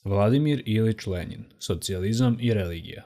Vladimir Ilić Lenjin, Socijalizam i religija.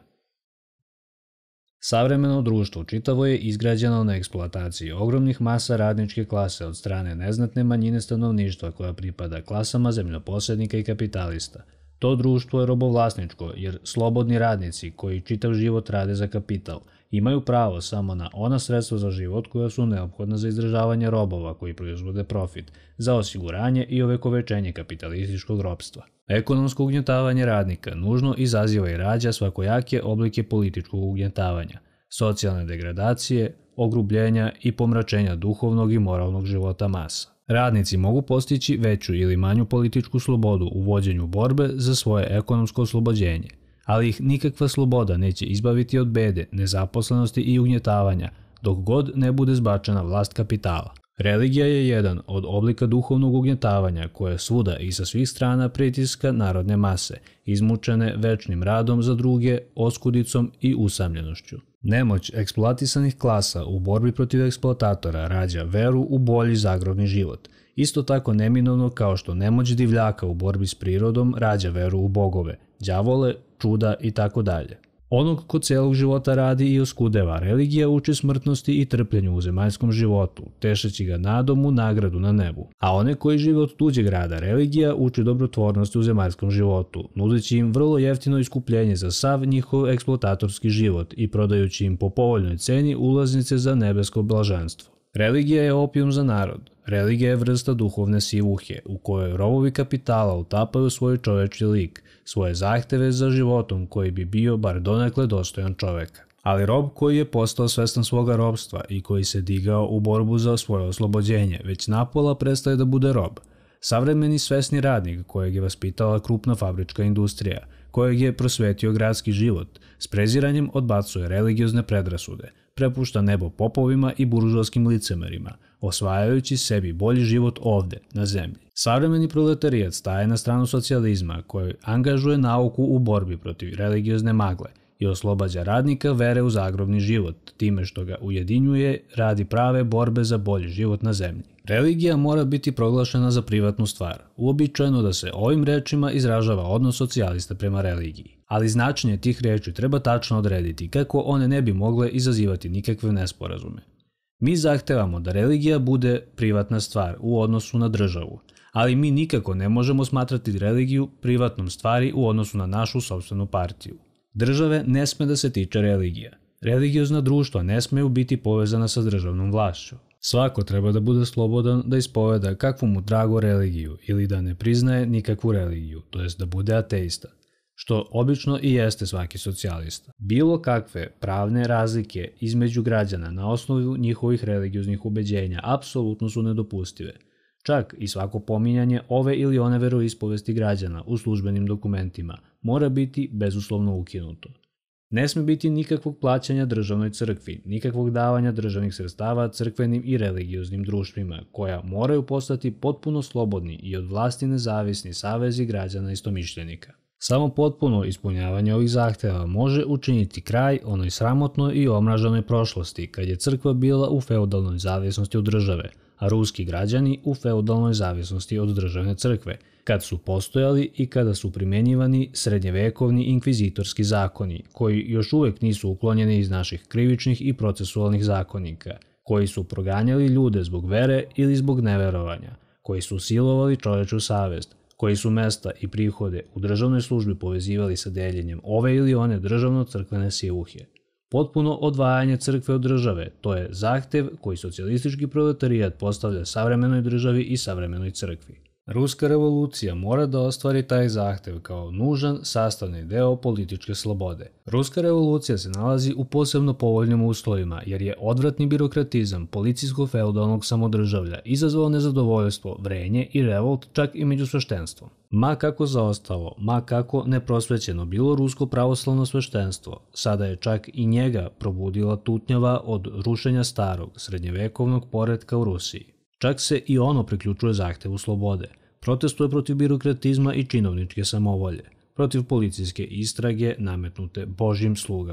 Savremeno društvo čitavo je izgrađeno na eksploataciji ogromnih masa radničke klase od strane neznatne manjine stanovništva koja pripada klasama zemljoposjednika i kapitalista. To društvo je robovlasničko jer slobodni radnici koji čitav život rade za kapital imaju pravo samo na ona sredstva za život koja su neophodna za izdržavanje robova koji proizvode profit, za osiguranje i ovekovečenje kapitalističkog ropstva. Ekonomsko ugnjetavanje radnika nužno izaziva i rađa svakojake oblike političkog ugnjetavanja, socijalne degradacije, ogrubljenja i pomračenja duhovnog i moralnog života masa. Radnici mogu postići veću ili manju političku slobodu u vođenju borbe za svoje ekonomsko oslobođenje, ali ih nikakva sloboda neće izbaviti od bede, nezaposlenosti i ugnjetavanja, dok god ne bude zbačena vlast kapitala. Religija je jedan od oblika duhovnog ugnjetavanja koje svuda i sa svih strana pritiska narodne mase, izmučene večnim radom za druge, oskudicom i usamljenošću. Nemoć eksploatisanih klasa u borbi protiv eksploatatora rađa veru u bolji zagrobni život, isto tako neminovno kao što nemoć divljaka u borbi s prirodom rađa veru u bogove, đavole, čuda i tako dalje. Onog ko celog života radi i oskudeva, religija uči smrtnosti i trpljenju u zemaljskom životu, tešeći ga nadom u nagradu na nebu. A one koji žive od tuđeg rada, religija uči dobrotvornosti u zemaljskom životu, nudeći im vrlo jeftino iskupljenje za sav njihov eksploatatorski život i prodajući im po povoljnoj ceni ulaznice za nebesko blaženstvo. Religija je opijum za narod. Religija je vrsta duhovne sivuhe u kojoj robovi kapitala utapaju svoj čovečji lik, svoje zahteve za životom koji bi bio bar donekle dostojan čoveka. Ali rob koji je postao svestan svoga robstva i koji se digao u borbu za svoje oslobođenje, već napola prestaje da bude rob. Savremeni svesni radnik kojeg je vaspitala krupna fabrička industrija, kojeg je prosvetio gradski život, s preziranjem odbacuje religiozne predrasude, prepušta nebo popovima i buržoaskim licemerima, osvajajući sebi bolji život ovde, na zemlji. Savremeni proletarijat staje na stranu socijalizma koji angažuje nauku u borbi protiv religiozne magle i oslobađa radnika vere u zagrobni život, time što ga ujedinjuje radi prave borbe za bolji život na zemlji. Religija mora biti proglašena za privatnu stvar, uobičajeno da se ovim rečima izražava odnos socijalista prema religiji. Ali značenje tih reči treba tačno odrediti kako one ne bi mogle izazivati nikakve nesporazume. Mi zahtevamo da religija bude privatna stvar u odnosu na državu, ali mi nikako ne možemo smatrati religiju privatnom stvari u odnosu na našu sopstvenu partiju. Države ne sme da se tiče religija. Religiozna društva ne smeju biti povezana sa državnom vlašću. Svako treba da bude slobodan da ispoveda kakvu mu drago religiju ili da ne priznaje nikakvu religiju, to jest da bude ateista, što obično i jeste svaki socijalista. Bilo kakve pravne razlike između građana na osnovu njihovih religioznih ubeđenja apsolutno su nedopustive. Čak i svako pominjanje ove ili one veroispovesti građana u službenim dokumentima mora biti bezuslovno ukinuto. Ne sme biti nikakvog plaćanja državnoj crkvi, nikakvog davanja državnih sredstava crkvenim i religioznim društvima, koja moraju postati potpuno slobodni i od vlasti nezavisni savezi građana istomišljenika. Samo potpuno ispunjavanje ovih zahteva može učiniti kraj onoj sramotnoj i omraženoj prošlosti kad je crkva bila u feudalnoj zavisnosti od države, a ruski građani u feudalnoj zavisnosti od državne crkve, kad su postojali i kada su primjenjivani srednjevekovni inkvizitorski zakoni, koji još uvek nisu uklonjeni iz naših krivičnih i procesualnih zakonika, koji su proganjali ljude zbog vere ili zbog neverovanja, koji su silovali čoveču savest, koji su mesta i prihode u državnoj službi povezivali sa deljenjem ove ili one državno-crkvene siluhe. Potpuno odvajanje crkve od države, to je zahtev koji socijalistički proletarijat postavlja savremenoj državi i savremenoj crkvi. Ruska revolucija mora da ostvari taj zahtev kao nužan sastavni deo političke slobode. Ruska revolucija se nalazi u posebno povoljnim uslovima jer je odvratni birokratizam policijsko-feudalnog samodržavlja izazvao nezadovoljstvo, vrenje i revolt čak i među sveštenstvom. Ma kako zaostalo, ma kako neprosvećeno bilo rusko pravoslavno sveštenstvo, sada je čak i njega probudila tutnjava od rušenja starog, srednjevekovnog poretka u Rusiji. Čak se i ono priključuje zahtevu slobode. Protestuje protiv birokratizma i činovničke samovolje, protiv policijske istrage nametnute Božjim slugama.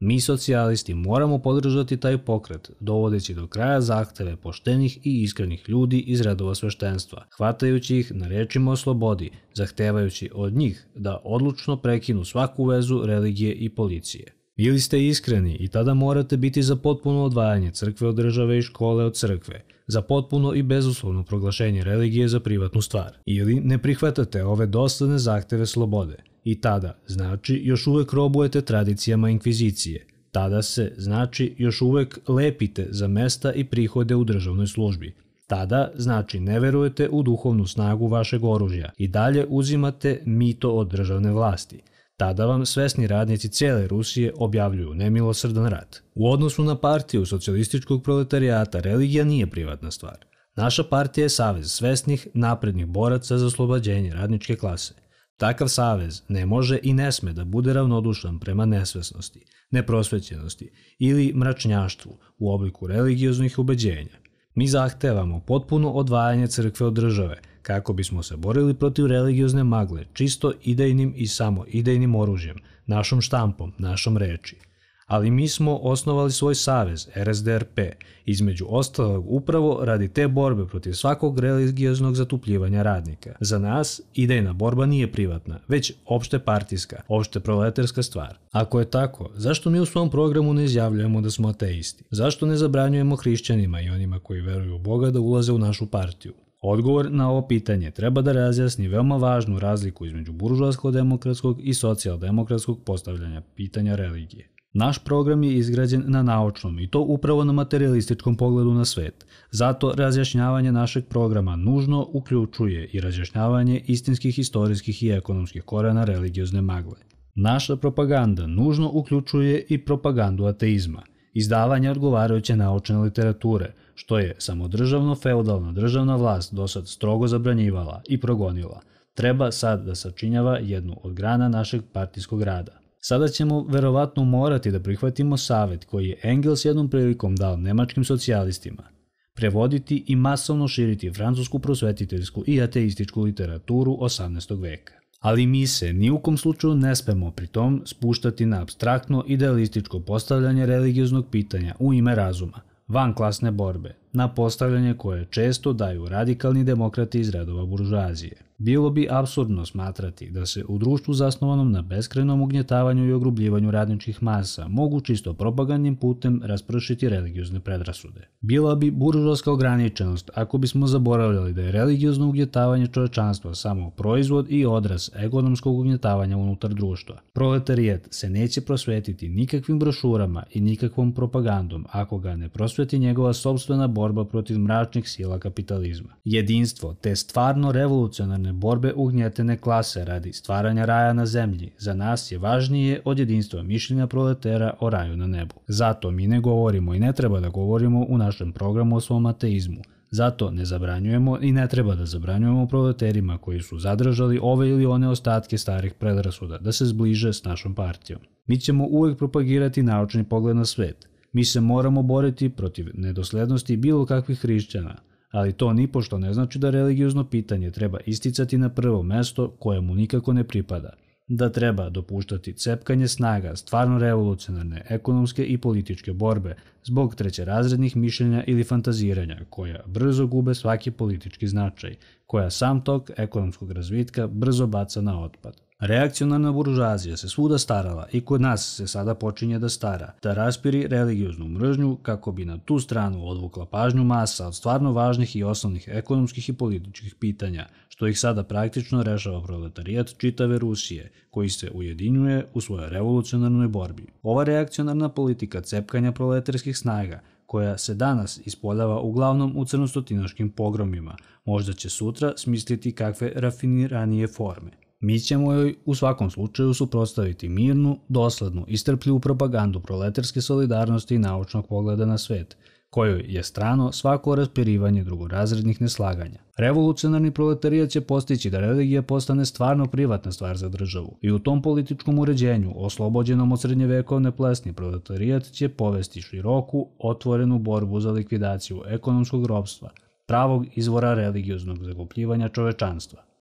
Mi socijalisti moramo podržati taj pokret, dovodeći do kraja zahteve poštenih i iskrenih ljudi iz redova sveštenstva, hvatajući ih na rečima o slobodi, zahtevajući od njih da odlučno prekinu svaku vezu religije i policije. Bili ste iskreni i tada morate biti za potpuno odvajanje crkve od države i škole od crkve, za potpuno i bezuslovno proglašenje religije za privatnu stvar. Ili ne prihvatate ove dosledne zahteve slobode. I tada, znači, još uvek robujete tradicijama inkvizicije. Tada se, znači, još uvek lepite za mesta i prihode u državnoj službi. Tada, znači, ne verujete u duhovnu snagu vašeg oružja i dalje uzimate mito od državne vlasti. Tada vam svesni radnici cijele Rusije objavljuju nemilosrdan rat. U odnosu na partiju socijalističkog proletarijata religija nije privatna stvar. Naša partija je savez svesnih, naprednih boraca za oslobođenje radničke klase. Takav savez ne može i ne sme da bude ravnodušan prema nesvesnosti, neprosvećenosti ili mračnjaštvu u obliku religioznih ubeđenja. Mi zahtevamo potpuno odvajanje crkve od države, kako bismo se borili protiv religiozne magle čisto idejnim i samo idejnim oružjem, našom štampom, našom reči. Ali mi smo osnovali svoj savez, RSDRP, između ostalog upravo radi te borbe protiv svakog religioznog zatupljivanja radnika. Za nas idejna borba nije privatna, već opšte partijska, opšte proletarska stvar. Ako je tako, zašto mi u svom programu ne izjavljujemo da smo ateisti? Zašto ne zabranjujemo hrišćanima i onima koji veruju u Boga da ulaze u našu partiju? Odgovor na ovo pitanje treba da razjasni veoma važnu razliku između buržoasko-demokratskog i socijaldemokratskog postavljanja pitanja religije. Naš program je izgrađen na naučnom i to upravo na materijalističkom pogledu na svet. Zato razjašnjavanje našeg programa nužno uključuje i razjašnjavanje istinskih, istorijskih i ekonomskih korena religiozne magle. Naša propaganda nužno uključuje i propagandu ateizma, izdavanje odgovarajuće naučne literature, što je samodržavno-feudalna državna vlast dosad strogo zabranjivala i progonila. Treba sad da sačinjava jednu od grana našeg partijskog rada. Sada ćemo verovatno morati da prihvatimo savet koji je Engels jednom prilikom dao nemačkim socijalistima. Prevoditi i masovno širiti francusku prosvetiteljsku i ateističku literaturu 18. veka. Ali mi se ni u kom slučaju ne smemo pritom spuštati na apstraktno idealističko postavljanje religioznog pitanja u ime razuma, van klasne borbe, na postavljanje koje često daju radikalni demokrati iz redova buržoazije. Bilo bi apsurdno smatrati da se u društvu zasnovanom na beskrajnom ugnjetavanju i ogrubljivanju radničkih masa mogu čisto propagandnim putem raspršiti religiozne predrasude. Bila bi buržoaska ograničenost ako bismo zaboravljali da je religiozno ugnjetavanje čovečanstva samo proizvod i odraz ekonomskog ugnjetavanja unutar društva. Proletarijat se neće prosvetiti nikakvim brošurama i nikakvom propagandom ako ga ne prosveti njegova sopstvena borba protiv mračnih sila kapitalizma. Jedinstvo te stvarno revolucionarne borbe ugnjetene klase radi stvaranja raja na zemlji za nas je važnije od jedinstva mišljenja proletera o raju na nebu. Zato mi ne govorimo i ne treba da govorimo u našem programu o svom ateizmu. Zato ne zabranjujemo i ne treba da zabranjujemo proleterima koji su zadržali ove ili one ostatke starih predrasuda da se zbliže s našom partijom. Mi ćemo uvek propagirati naučni pogled na svet. Mi se moramo boriti protiv nedoslednosti bilo kakvih hrišćana, ali to nipošto ne znači da religiozno pitanje treba isticati na prvo mesto koje mu nikako ne pripada, da treba dopuštati cepkanje snaga stvarno revolucionarne ekonomske i političke borbe zbog trećerazrednih mišljenja ili fantaziranja koja brzo gube svaki politički značaj, koja sam tok ekonomskog razvitka brzo baca na otpad. Reakcionarna buržoazija se svuda starala i kod nas se sada počinje da stara, da raspiri religioznu mržnju kako bi na tu stranu odvukla pažnju masa od stvarno važnih i osnovnih ekonomskih i političkih pitanja, što ih sada praktično rešava proletarijat čitave Rusije, koji se ujedinjuje u svojoj revolucionarnoj borbi. Ova reakcionarna politika cepkanja proletarskih snaga, koja se danas ispoljava uglavnom u crnostotinaškim pogromima, možda će sutra smisliti kakve rafiniranije forme. Mi ćemo joj u svakom slučaju suprotstaviti mirnu, doslednu i strpljivu propagandu proletarske solidarnosti i naučnog pogleda na svet, kojoj je strano svako raspirivanje drugorazrednih neslaganja. Revolucionarni proletarijat će postići da religija postane stvarno privatna stvar za državu i u tom političkom uređenju, oslobođenom od srednjevekovne plesni, proletarijat će povesti široku, otvorenu borbu za likvidaciju ekonomskog ropstva, pravog izvora religioznog zakupljivanja čovečanstva.